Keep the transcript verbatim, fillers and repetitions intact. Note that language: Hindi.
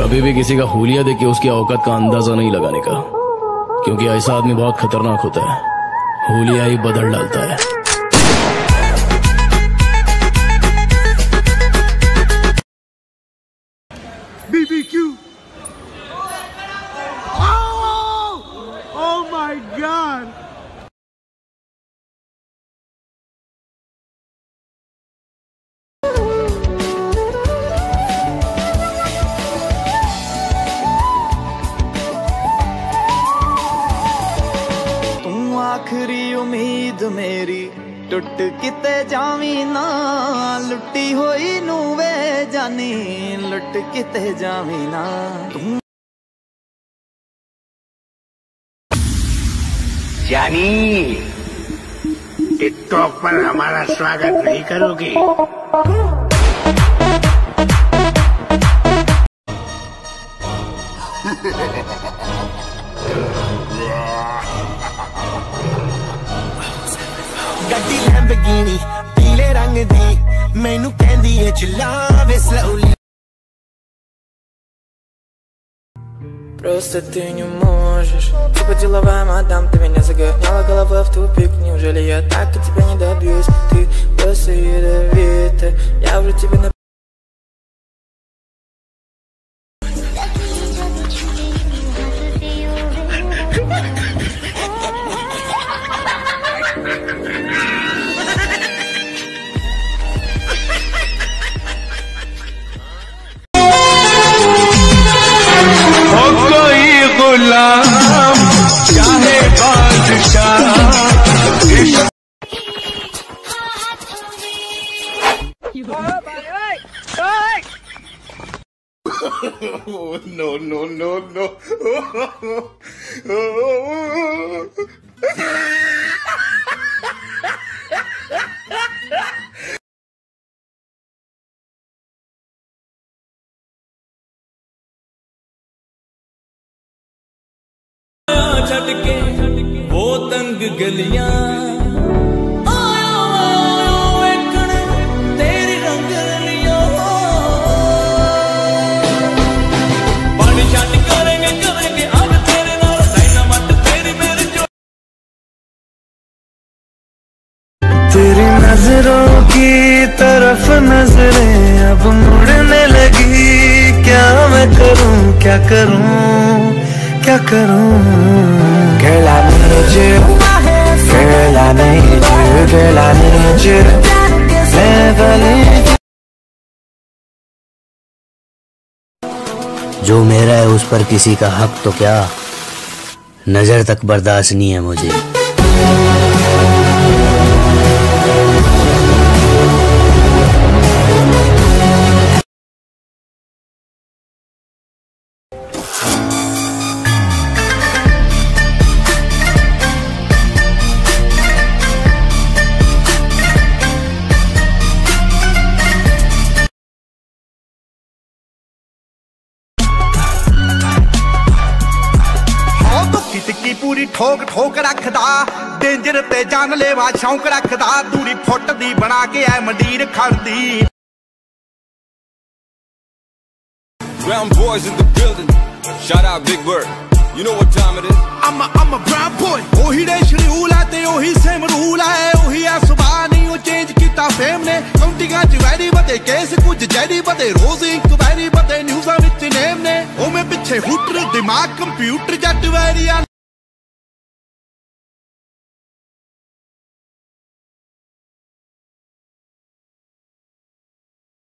कभी भी किसी का हुलिया देख के उसकी औकात का अंदाजा नहीं लगाने का, क्योंकि ऐसा आदमी बहुत खतरनाक होता है। हुलिया ही बदल डालता है। B B Q. Oh! Oh my God! तू आखरी उम्मीद मेरी टुट किते जावी ना, लुटी होई नू वे जानी, लुट किते जावी ना तू। जानी, टिकटॉक पर हमारा स्वागत नहीं करोगे? गड्डी लैम्बोर्गिनी पीले रंग दी, मैनू कहंदी ए चलावे slowly. Просто ты не можешь, типа деловая мадам, ты меня загоняла головой в тупик. Неужели я так и тебя не добьюсь? Ты просто ядовитая, я уже тебе на... चाहे बादशाह नो नो नो नो छड़ के वो तंग गलियां, तेरी रंग रलियों पानी छड़ करेंगे करेंगे अब तेरे नाल डायनामाइट तेरी मेरी जो। तेरी नजरों की तरफ नजरें अब मुड़ने लगी, क्या मैं करूं क्या करूं क्या करूं? Girl I need you, girl I need you, girl I need you, never leave you. जो मेरा है उस पर किसी का हक तो क्या, नजर तक बर्दाश्त नहीं है मुझे। टिक्की पूरी ठोक ठोक रखदा, डेंजर ते जानलेवा शौक रखदा, दूरी फुट दी बना के ऐ मंडीर खड़दी। Brown boys in the building, shout out Big Bird, you know what time it is? I'm a, I'm a brown boy, ओही दे शेड्यूल है ते ओही सेम रूल है, ओही आ सुभाह नहीं ओ चेंज कीता फेम ने, काउंटिंगां च वैरी बदे केस कुछ जैरी बदे, रोज एक वैरी बदे न्यूज़ां विच नेम ने, ओ मैं पिछे हुटर दिमाग कंप्यूटर जट वैरिया।